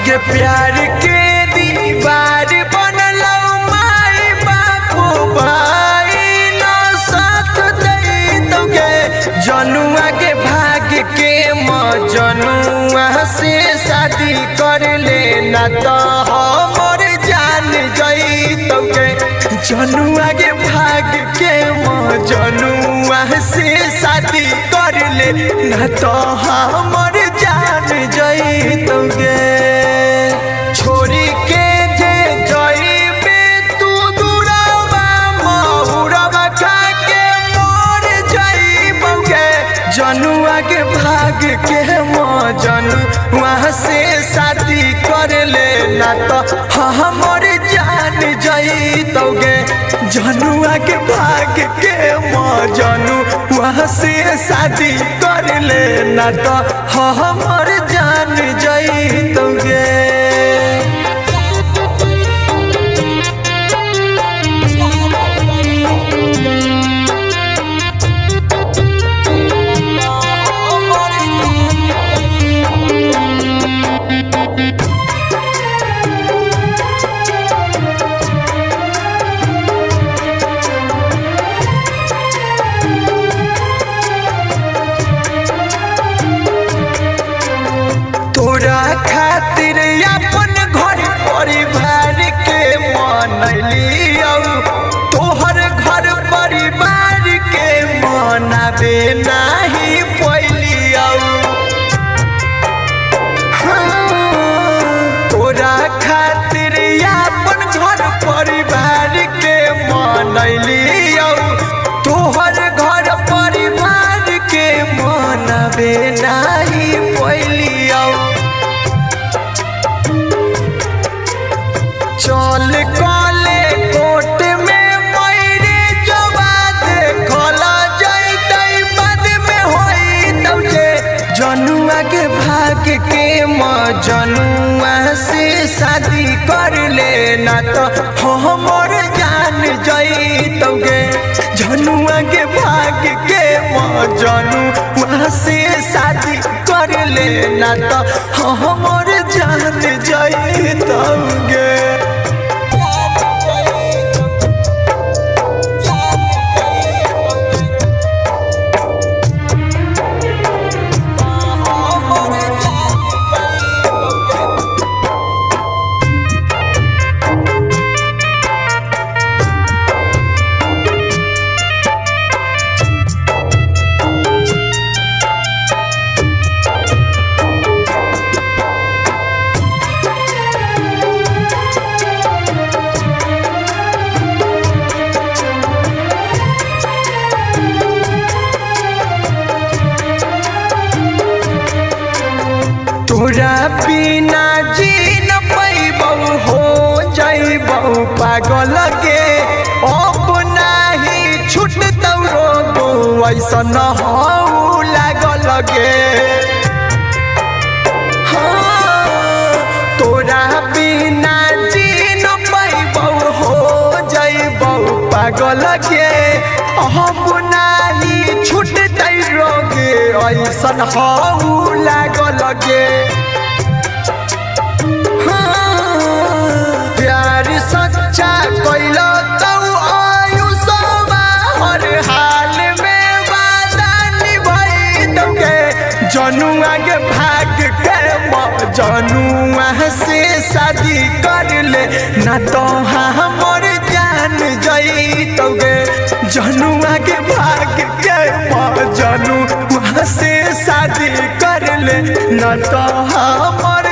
के प्यार के दीवार बनलो माई बापू भाई न साथ दे तोगे जनुआ के भाग के मजनुआ से शादी कर लेना तो हमर जान जई तोगे जनुआ के भाग के मजनुआ से शादी कर लेना तो हमर जान जई तोगे छोरी के जे जइबे तू दूरवा महुरवा खा के मर जइबोगे जनुआ के भाग के मजनुआ से शादी कर लेना तो हमर जान जइतोगे जनुआ के भाग के मजनुआ से शादी कर लेना तो हमर जान जइतोगे तोरा खातिर अपन घर परिवार के मनलियो तोहर घर परिवार के मनाबे नहीं पैलियो तोरा खातिर अपन घर परिवार के मनलियो तोहर घर परिवार के मनाबे नहीं पैलियो चल कले कोट में मैरे जवा देखल जैतै बाद में होई तौजे जनुआ के भाग के मजनुआ से शादी कर लेना तो हमर जान जइतोगे जनुआ के भाग के मजनुआ से शादी कर लेना तो हमर जान जइतोगे तोरा बिना जी न पैबौ हो जइबौ पागल के अब नाही छूटतौ रोगो ऐसन हौ लागल गे तोरा बिना जी न पैबौ हो जइबौ पागल के अब नाही छूटतै रोगे ऐसन हौ लागल गे प्यार सच्चा कैलो तो आयुषवा हर हाल में वादा निभाइतोगे जनुआ के भाग के मजनुआ से शादी कर ले ना तो हमर जान जइतोगे जनुआ के भाग के मजनुआ से शादी कर ले ना तो हमर